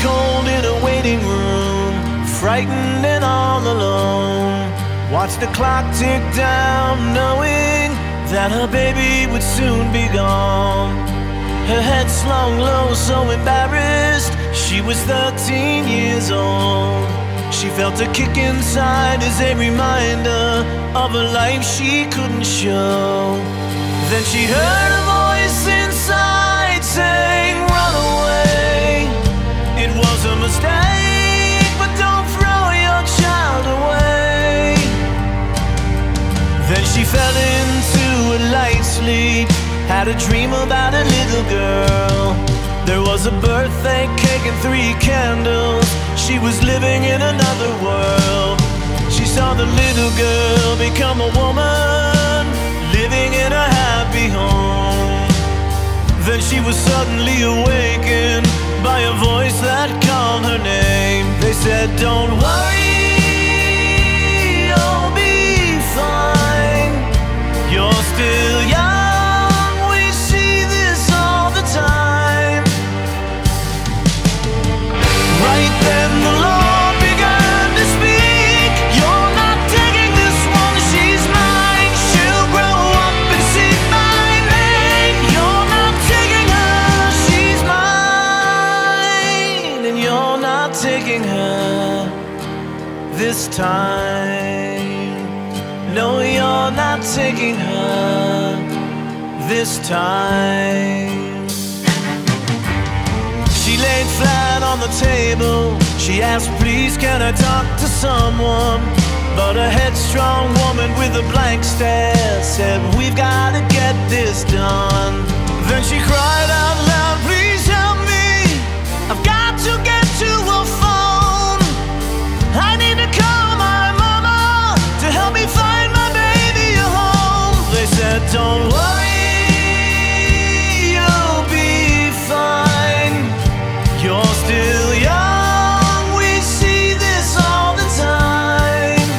cold in a waiting room, frightened and all alone. Watched the clock tick down, knowing that her baby would soon be gone. Her head slung low, so embarrassed. She was 13 years old. She felt a kick inside as a reminder of a life she couldn't show. Then she heard a voice inside saying, "Run away. It was a mistake, but don't throw your child away." Then she fell into a light sleep, had a dream about a little girl. There was a birthday cake and 3 candles. She was living in another world. She saw the little girl become a woman, living in a happy home. Then she was suddenly awakened by a voice that called her name. They said, "Don't worry, you'll be fine. You're still young, we see this all the time." Right then the Lord began to speak. "You're not taking this one, she's mine. She'll grow up and sing my name. You're not taking her, she's mine. And you're not taking her this time. No, you're not taking her this time." She laid flat on the table. She asked, "Please, can I talk to someone?" But a headstrong woman with a blank stare said, "We've got to get this done." Then she cried out loud, "Please help me. I've got to get to a phone. I need to call my mama to help me find my baby a home." They said, "Don't worry, you'll be fine. You're still young, we see this all the time."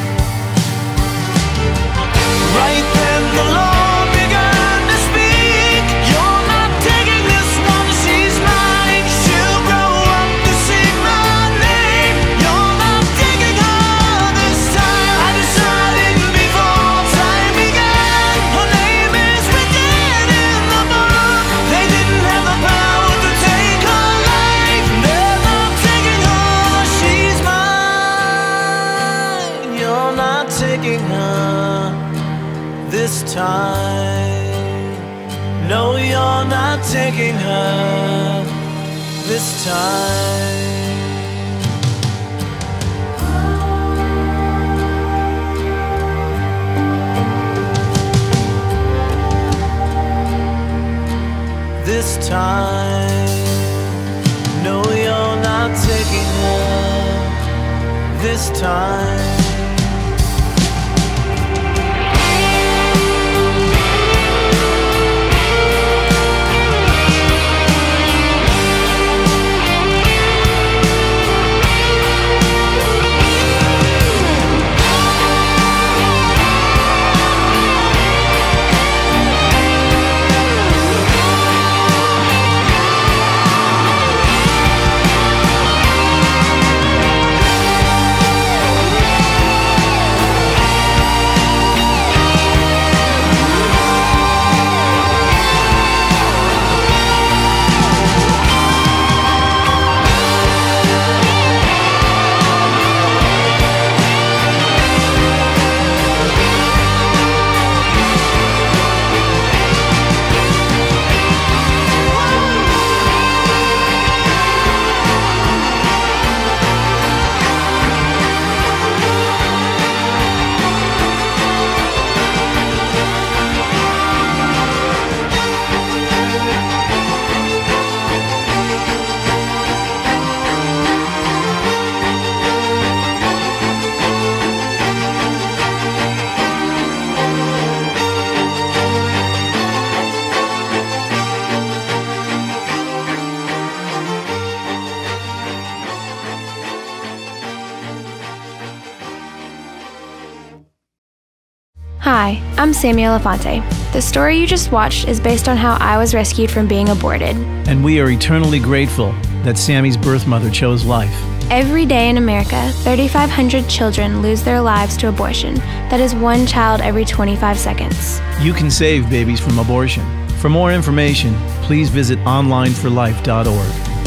Right then the Lord began to speak. "You're not taking this one, she's mine. She'll grow up to sing my name. You're not taking her this time. I decided before time began. Her name is written in the book. They didn't have the power to take her life. They're not taking her, she's mine. You're not taking her this time. No, you're not taking her this time." This time. No, you're not taking her this time. Hi, I'm Sami Elefante. The story you just watched is based on how I was rescued from being aborted. And we are eternally grateful that Sammy's birth mother chose life. Every day in America, 3,500 children lose their lives to abortion. That is one child every 25 seconds. You can save babies from abortion. For more information, please visit onlineforlife.org.